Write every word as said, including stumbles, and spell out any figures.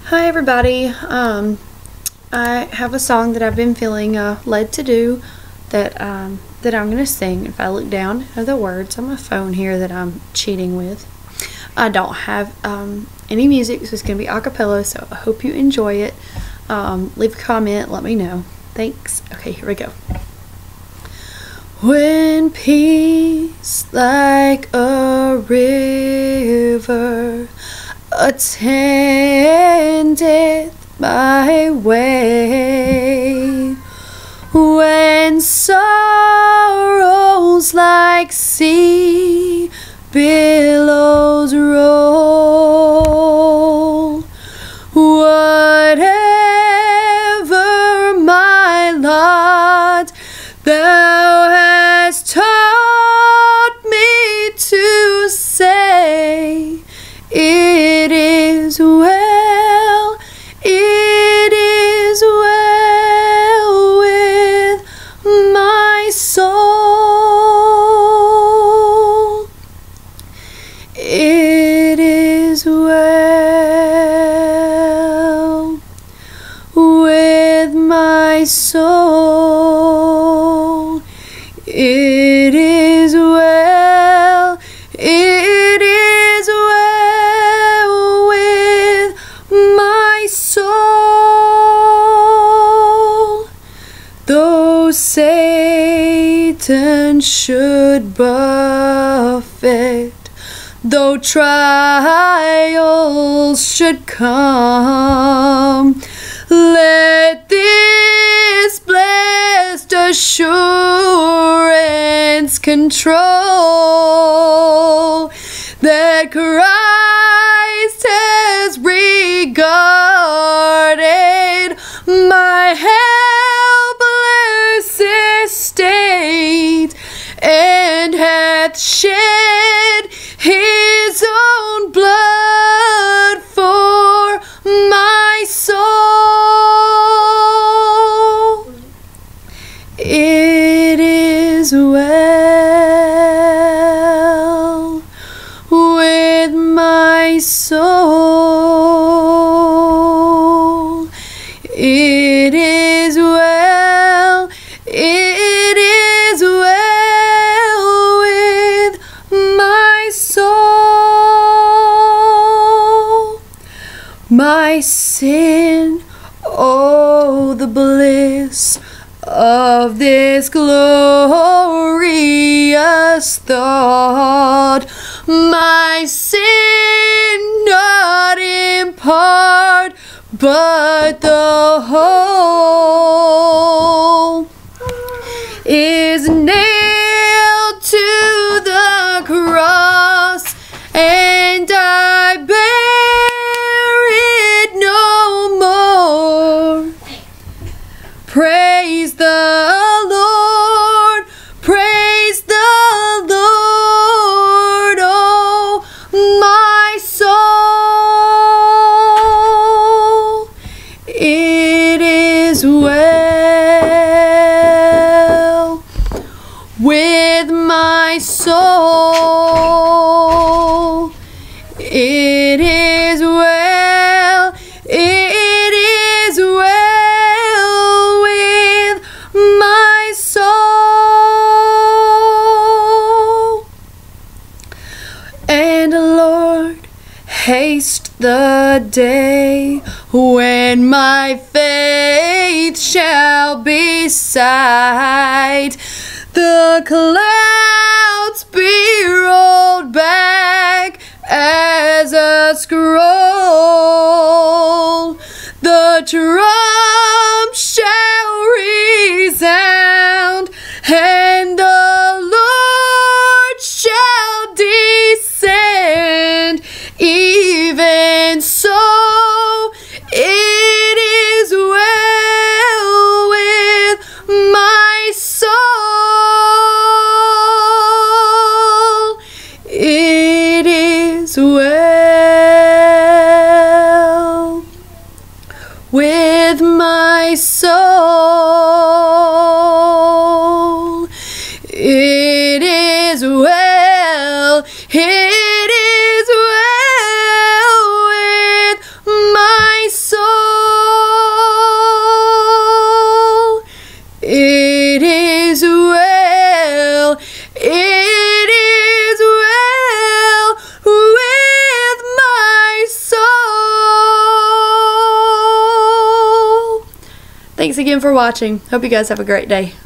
Hi everybody. Um, I have a song that I've been feeling uh, led to do that um, that I'm going to sing. If I look down at the words on my phone here that I'm cheating with, I don't have um, any music, so it's going to be a cappella, so I hope you enjoy it. Um, leave a comment, let me know. Thanks. Okay, here we go. When peace like a river attendeth my way, when sorrows like sea billows roll, whatever my lot, thou hast taught me to say, it is well, it is well with my soul. It is well with my soul. It is well, it is well with my soul. Though Satan should buffet, though trials should come, let this blessed assurance control that Christ has regarded my helpless estate and hath shed his own blood for my soul. It is well with my soul. It is well, it is well with my soul. My sin, oh the bliss of this glorious thought, my sin not in part but the whole is nailed to the cross, and I bear it no more. Praise the Lord, praise the Lord, oh my soul. It is well with my soul. It is well, it is well with my soul. And Lord, haste the day when my faith shall be sight, the clouds be rolled back as a scroll, the trump shall resound, and the Lord shall descend. Even so, it is well with my soul. It is well with Thanks again for watching. Hope you guys have a great day.